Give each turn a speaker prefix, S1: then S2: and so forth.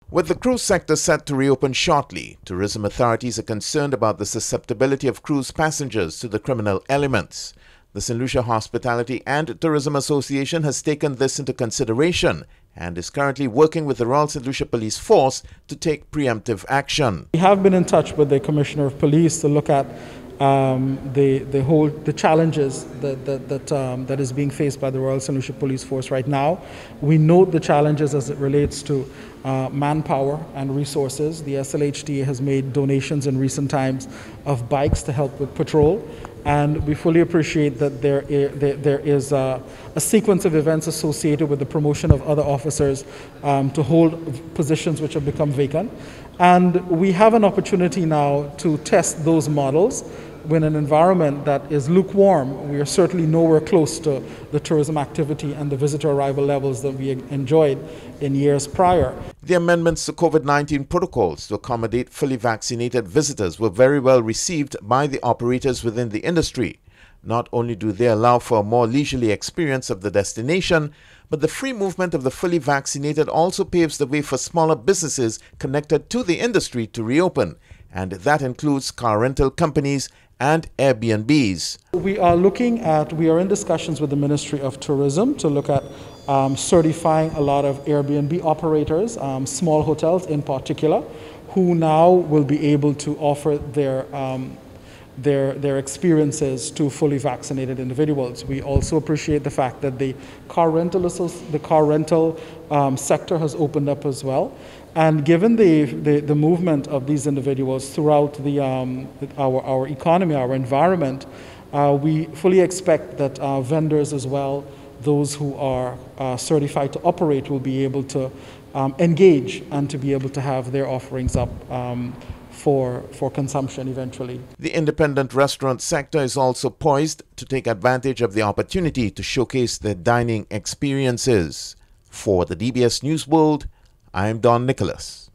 S1: With the cruise sector set to reopen shortly, tourism authorities are concerned about the susceptibility of cruise passengers to the criminal elements. The St. Lucia Hospitality and Tourism Association has taken this into consideration and is currently working with the Royal St. Lucia Police Force to take preemptive action.
S2: We have been in touch with the Commissioner of Police to look at the challenges that is being faced by the Royal St. Lucia Police Force right now. We note the challenges as it relates to manpower and resources. The SLHTA has made donations in recent times of bikes to help with patrol, and we fully appreciate that there is a sequence of events associated with the promotion of other officers to hold positions which have become vacant. And we have an opportunity now to test those models in an environment that is lukewarm. We are certainly nowhere close to the tourism activity and the visitor arrival levels that we enjoyed in years prior.
S1: The amendments to COVID-19 protocols to accommodate fully vaccinated visitors were very well received by the operators within the industry. Not only do they allow for a more leisurely experience of the destination, but the free movement of the fully vaccinated also paves the way for smaller businesses connected to the industry to reopen, and that includes car rental companies and Airbnbs.
S2: We are in discussions with the Ministry of Tourism to look at certifying a lot of Airbnb operators, small hotels in particular, who now will be able to offer their experiences to fully vaccinated individuals. We also appreciate the fact that the car rental sector has opened up as well. And given the movement of these individuals throughout our economy, our environment, we fully expect that vendors as well, those who are certified to operate, will be able to engage and to be able to have their offerings up for consumption eventually.
S1: The independent restaurant sector is also poised to take advantage of the opportunity to showcase their dining experiences. For the DBS News World, I'm Don Nicholas.